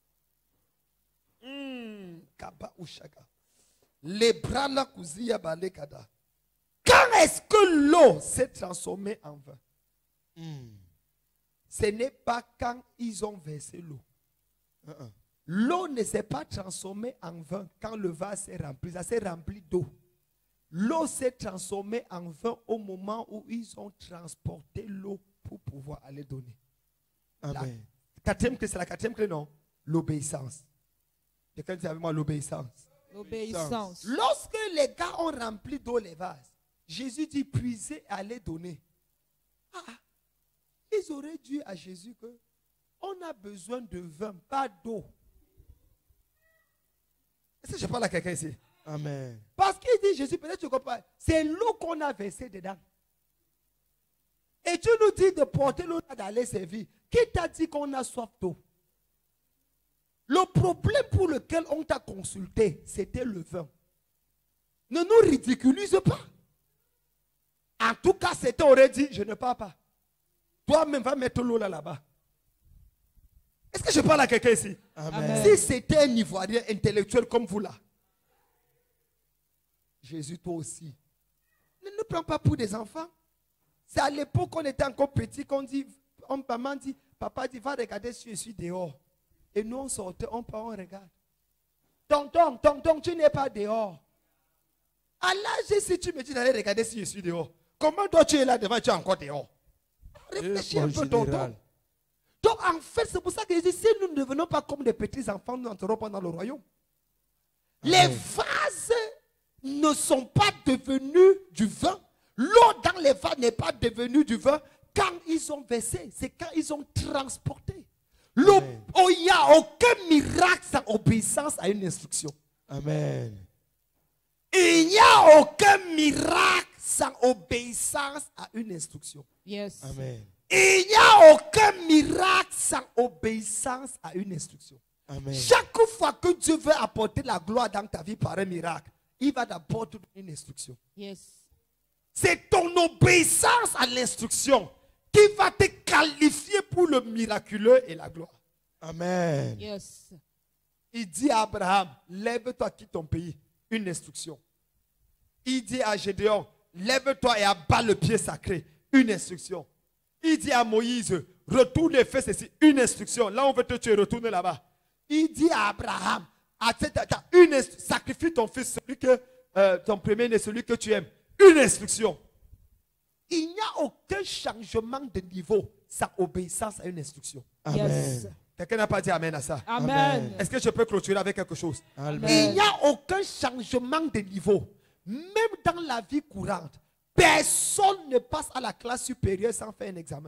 Hmm. Kaba Ushaka. Les bras la kouziya balekada. Quand est-ce que l'eau s'est transformée en vin? Mm. Ce n'est pas quand ils ont versé l'eau. Uh-uh. L'eau ne s'est pas transformée en vin quand le vase s'est rempli. Ça s'est rempli d'eau. L'eau s'est transformée en vin au moment où ils ont transporté l'eau pour pouvoir aller donner. Amen. Quatrième clé, c'est la quatrième clé, non? L'obéissance. Quelqu'un dit avec moi l'obéissance. L'obéissance. Lorsque les gars ont rempli d'eau les vases, Jésus dit puisez et allez donner. Ah, ils auraient dit à Jésus que on a besoin de vin, pas d'eau. Est-ce que je parle à quelqu'un ici? Amen. Parce qu'il dit, Jésus, peut-être tu comprends, c'est l'eau qu'on a versée dedans. Et tu nous dis de porter l'eau d'aller servir. Qui t'a dit qu'on a soif d'eau? Le problème pour lequel on t'a consulté, c'était le vin. Ne nous ridiculise pas. En tout cas, c'était aurait dit, je ne pars pas. Toi-même, va mettre l'eau là, là-bas. Est-ce que je parle à quelqu'un ici? Amen. Si c'était un Ivoirien intellectuel comme vous là, Jésus, toi aussi, ne nous prends pas pour des enfants. C'est à l'époque qu'on était encore petit qu'on dit, on, maman dit, papa dit, va regarder si je suis dehors. Et nous on sortait, on part, on regarde. Tonton, tonton, tu n'es pas dehors. À l'âge, si tu me dis d'aller regarder si je suis dehors, comment toi tu es là devant, tu es encore dehors? Réfléchis un peu, tonton. Donc en fait, c'est pour ça que je dis, si nous ne devenons pas comme des petits enfants, nous n'entrerons pas dans le royaume. Les vases ne sont pas devenus du vin. L'eau dans les vases n'est pas devenue du vin quand ils ont versé. C'est quand ils ont transporté. L'eau, oh, il n'y a aucun miracle sans obéissance à une instruction. Amen. Il n'y a aucun miracle sans obéissance à une instruction. Yes. Amen. Il n'y a aucun miracle sans obéissance à une instruction. Amen. Chaque fois que Dieu veut apporter la gloire dans ta vie par un miracle, il va d'abord te donner une instruction. Yes. C'est ton obéissance à l'instruction qui va te qualifier pour le miraculeux et la gloire. Amen. Yes. Il dit à Abraham, lève-toi, quitte ton pays. Une instruction. Il dit à Gédéon, lève-toi et abat le pied sacré. Une instruction. Il dit à Moïse, retourne et fais ceci. Une instruction. Là, on veut te tuer, retourne là-bas. Il dit à Abraham, à cette, à une sacrifie ton fils, celui que, euh, ton premier-né, celui que tu aimes. Une instruction. Il n'y a aucun changement de niveau sans obéissance à une instruction. Amen. Yes. Quelqu'un n'a pas dit amen à ça. Amen. Est-ce que je peux clôturer avec quelque chose? Amen. Il n'y a aucun changement de niveau. Même dans la vie courante, personne ne passe à la classe supérieure sans faire un examen.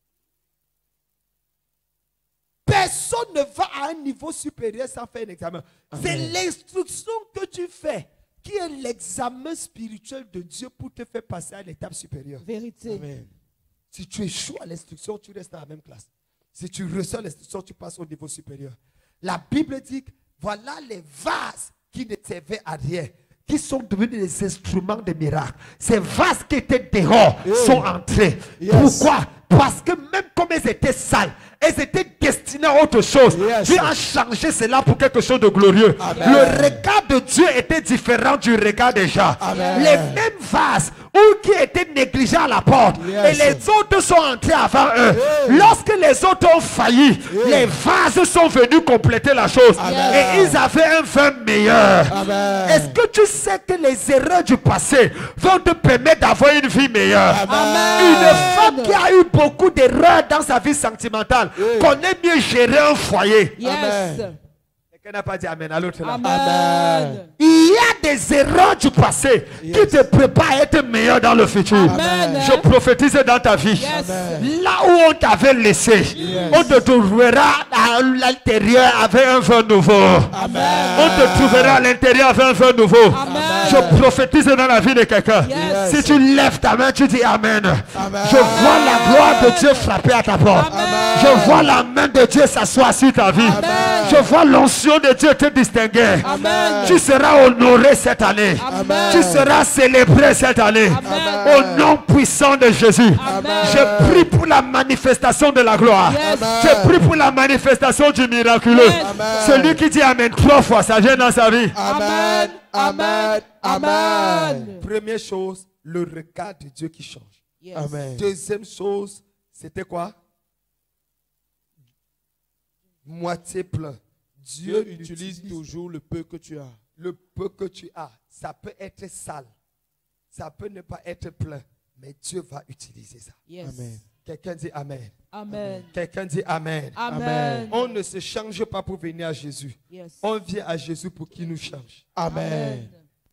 Personne ne va à un niveau supérieur sans faire un examen. C'est l'instruction que tu fais qui est l'examen spirituel de Dieu pour te faire passer à l'étape supérieure. Vérité. Amen. Si tu échoues à l'instruction, tu restes à la même classe. Si tu reçois l'instruction, tu passes au niveau supérieur. La Bible dit, voilà les vases qui ne servaient à rien, qui sont devenus des instruments de miracle. Ces vases qui étaient dehors Hey. sont entrés. Yes. Pourquoi? Parce que même comme elles étaient sales, elles étaient destinées à autre chose. Yes. Dieu a changé cela pour quelque chose de glorieux. Amen. Le regard de Dieu était différent du regard des gens. Amen. Les mêmes vases ou qui étaient négligés à la porte, Yes. et les autres sont entrés avant eux. Hey. Lorsque les autres ont failli, Hey. les vases sont venus compléter la chose. Amen. Et ils avaient un vin meilleur. Amen. Est-ce que tu sais que les erreurs du passé vont te permettre d'avoir une vie meilleure? Amen. Une femme qui a eu beaucoup d'erreurs dans sa vie sentimentale Hey. connaît mieux gérer un foyer. Yes. Amen. Quelqu'un n'a pas dit amen à l'autre là. Amen. Amen. Il y a des erreurs du passé Yes. qui te préparent à être meilleur dans le futur. Amen. Je prophétise dans ta vie. Yes. Amen. Là où on t'avait laissé, Yes. on te trouvera à l'intérieur avec un vin nouveau. Amen. On te trouvera à l'intérieur avec un vin nouveau. Amen. Je prophétise dans la vie de quelqu'un. Yes. Si tu lèves ta main, tu dis Amen. Amen. Je vois la gloire de Dieu frapper à ta porte. Amen. Je vois la main de Dieu s'asseoir sur ta vie. Amen. Je vois l'onction de Dieu te distinguer. Amen. Tu seras honoré cette année. Amen. Tu seras célébré cette année. Amen. Au nom puissant de Jésus. Amen. Je prie pour la manifestation de la gloire. Yes. Je prie pour la manifestation du miraculeux. Yes. Celui qui dit Amen trois fois, ça vient dans sa vie. Amen. Amen. Amen. Première chose, le regard de Dieu qui change. Yes. Amen. Deuxième chose, c'était quoi? Moitié plein. Dieu utilise toujours le peu que tu as. le peu que tu as. Ça peut être sale. Ça peut ne pas être plein. Mais Dieu va utiliser ça. Yes. Amen. Quelqu'un dit Amen. Amen. Quelqu'un dit Amen. Amen. On ne se change pas pour venir à Jésus. Yes. On vient à Jésus pour qu'il nous change. Amen.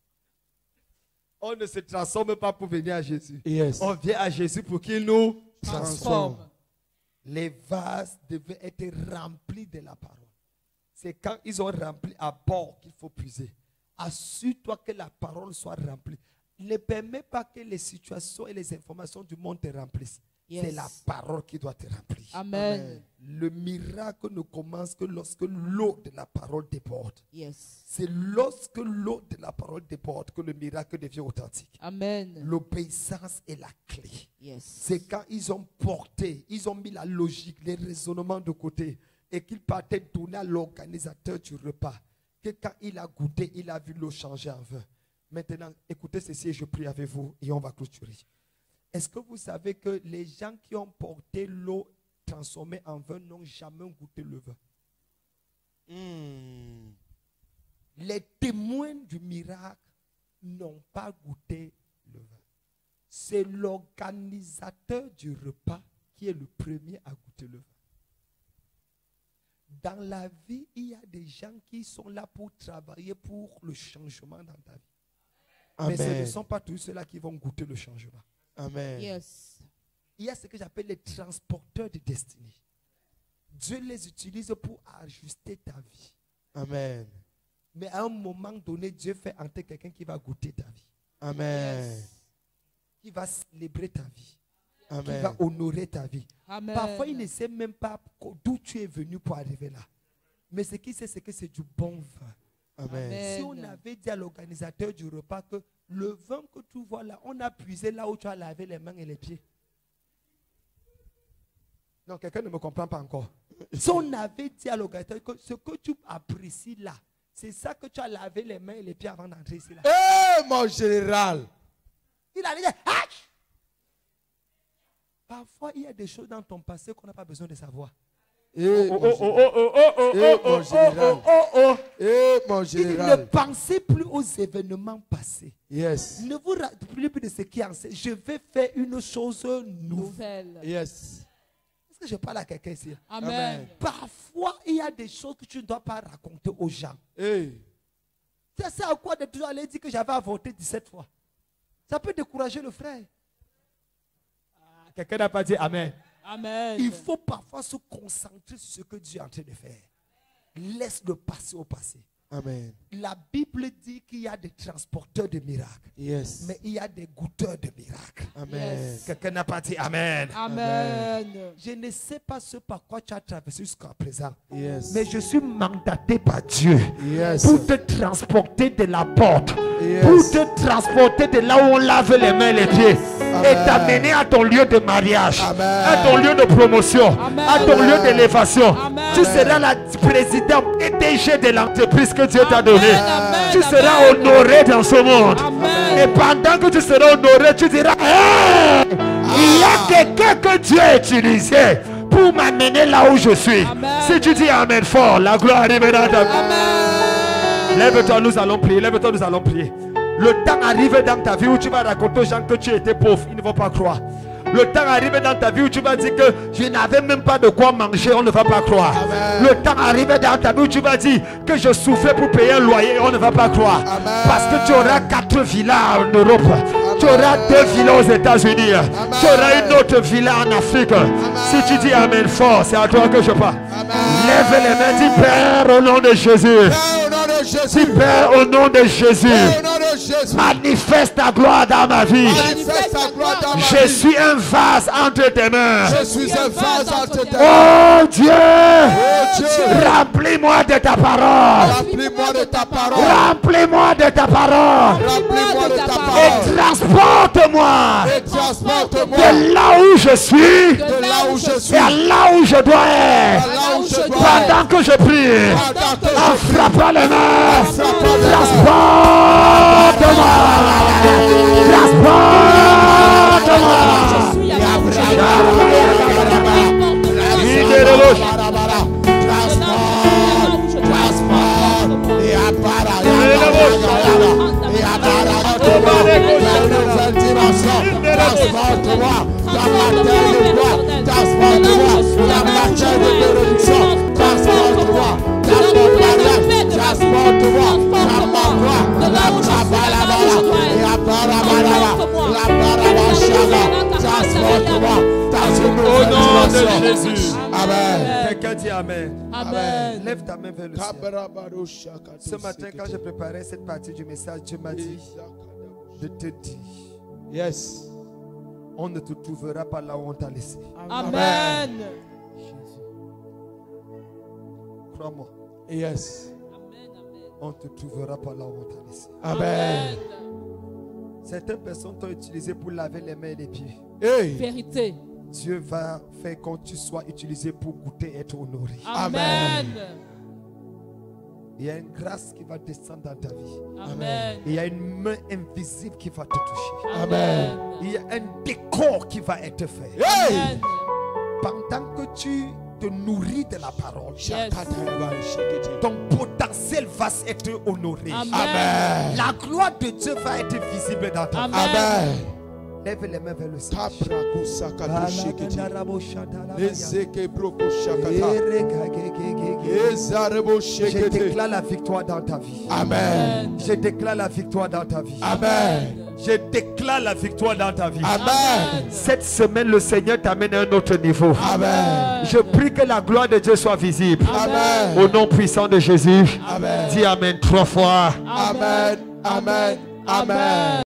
On ne se transforme pas pour venir à Jésus. Yes. On vient à Jésus pour qu'il nous transforme. Transforme. Les vases devaient être remplis de la parole. C'est quand ils ont rempli à bord qu'il faut puiser. Assure-toi que la parole soit remplie. Ne permets pas que les situations et les informations du monde te remplissent. Yes. C'est la parole qui doit te remplir. Amen. Le miracle ne commence que lorsque l'eau de la parole déborde. Yes. C'est lorsque l'eau de la parole déborde que le miracle devient authentique. Amen. L'obéissance est la clé. Yes. C'est quand ils ont porté, ils ont mis la logique, les raisonnements de côté et qu'ils partaient donner à l'organisateur du repas. Que quand il a goûté, il a vu l'eau changer en vin. Maintenant, écoutez ceci et je prie avec vous et on va clôturer. Est-ce que vous savez que les gens qui ont porté l'eau transformée en vin n'ont jamais goûté le vin? Mm. Les témoins du miracle n'ont pas goûté le vin. C'est l'organisateur du repas qui est le premier à goûter le vin. Dans la vie, il y a des gens qui sont là pour travailler pour le changement dans ta vie. Mais ce ne Amen. sont pas tous ceux-là qui vont goûter le changement. Amen. Yes. Il y a ce que j'appelle les transporteurs de destinée. Dieu les utilise pour ajuster ta vie. Amen. Mais à un moment donné, Dieu fait entrer quelqu'un qui va goûter ta vie. Amen. Qui va célébrer ta vie. Qui Amen. va honorer ta vie. Amen. Parfois, il ne sait même pas d'où tu es venu pour arriver là. Mais ce qu'il sait, c'est que c'est du bon vin. Amen. Amen. Si on avait dit à l'organisateur du repas que le vin que tu vois là, on a puisé là où tu as lavé les mains et les pieds. Non, quelqu'un ne me comprend pas encore. Si on avait dit à l'organisateur que ce que tu apprécies là, c'est ça que tu as lavé les mains et les pieds avant d'entrer ici là. Eh, mon général. Il a dit, ah! Parfois, il y a des choses dans ton passé qu'on n'a pas besoin de savoir. Eh, Oh, mon oh, oh, oh, oh, oh, oh, Eh, oh, mon oh, général. oh, oh, oh. Eh, mon Il ne général. pensez plus aux événements passés. Yes. Ne vous rappelez plus de ce qui est ancien. Je vais faire une chose nouvelle. Nouvelle. Yes. Est-ce que je parle à quelqu'un ici? Amen. Parfois, il y a des choses que tu ne dois pas raconter aux gens. Eh. C'est ça à quoi de toujours aller dire que j'avais avorté dix-sept fois. Ça peut décourager le frère. Ah, quelqu'un n'a pas dit Amen. Amen. Il faut parfois se concentrer sur ce que Dieu est en train de faire. Laisse le passé au passé. Amen. La Bible dit qu'il y a des transporteurs de miracles. Yes. Mais il y a des goûteurs de miracles. Amen. Yes. Quelqu'un n'a pas dit Amen. Amen. Je ne sais pas ce par quoi tu as traversé jusqu'à présent. Yes. Mais je suis mandaté par Dieu Yes. pour te transporter de la porte. Yes. Pour te transporter de là où on lave les mains et les pieds. Et Amen. t'amener à ton lieu de mariage. Amen. À ton lieu de promotion. Amen. À ton Amen. lieu d'élévation. Amen. Tu seras la présidente P D G de l'entreprise que Dieu t'a Amen. donnée. Amen. Tu seras Amen. honoré dans ce monde. Amen. Et pendant que tu seras honoré, tu diras, hey, il y a quelqu'un que Dieu a utilisé pour m'amener là où je suis. Amen. Si tu dis Amen fort, la gloire arrive dans ta vie. Amen. Lève-toi, nous allons prier. Lève-toi, nous allons prier. Le temps arrive dans ta vie où tu vas raconter aux gens que tu étais pauvre. Ils ne vont pas croire. Le temps arrive dans ta vie où tu vas dire que je n'avais même pas de quoi manger. On ne va pas croire. Amen. Le temps arrive dans ta vie où tu vas dire que je souffrais pour payer un loyer. On ne va pas croire. Amen. Parce que tu auras quatre villas en Europe. Tu auras deux villas aux États-Unis. Tu auras une autre villa en Afrique. Si tu dis Amen fort, c'est à toi que je parle. Lève les mains, dis Père au nom de Jésus. Père, au nom de Dis Jésus. Père au nom de Jésus. Père, au nom de de Jésus. Manifeste ta gloire dans ma vie. Manifeste ta gloire dans ma Je vie. suis un vase entre tes mains. Je suis un vase entre tes mains. Oh Dieu, Oh Dieu, remplis-moi de ta parole. remplis-moi de ta parole. Remplis-moi de ta parole. Remplis-moi de ta Et parole. transporte-moi Et transporte-moi de là où je suis de là où je suis. et à là où je dois être. Là où je dois Pendant que je prie, Pendant que en je frappant les mains, frappant les mains. transporte-moi. Transporte-moi. Transporte-moi dans ma terre de gloire. Transporte-moi dans ma terre de bénédiction. Transporte-moi dans mon mariage. Transporte-moi dans ma gloire. La Chabalabala, la Barabalaba, la Barabashaba. Transporte-moi dans une Au nouvelle nom de dimension. Jésus. Amen. Quelqu'un dit Amen. Amen. Lève ta main vers le ciel. Ce Ce matin, quand j'ai préparé cette partie du message, Dieu m'a dit de te dire, Yes. on ne te trouvera pas là où on t'a laissé. Amen. Crois-moi, Yes. on ne te trouvera pas là où on t'a laissé. Amen. Certaines personnes t'ont utilisé pour laver les mains et les pieds. Hey. Vérité. Dieu va faire quand tu sois utilisé pour goûter, être honoré. Amen. Il y a une grâce qui va descendre dans ta vie. Amen. Il y a une main invisible qui va te toucher. Amen. Il y a un décor qui va être fait. Hey. Amen. Pendant que tu te nourris de la parole, Yes. ton potentiel va être honoré. Amen. Amen. La gloire de Dieu va être visible dans ta vie. Amen. Amen. Lève les mains vers le ciel. Tabrako sakato shekete. Ezeke broko shakata. Ezarebo Je shekete. déclare la victoire dans ta vie. Amen. Je déclare la victoire dans ta vie. Amen. Je déclare la victoire dans ta vie. Amen. Cette semaine, le Seigneur t'amène à un autre niveau. Amen. Je prie que la gloire de Dieu soit visible. Amen. Au nom puissant de Jésus, Amen. dis Amen trois fois. Amen. Amen. Amen.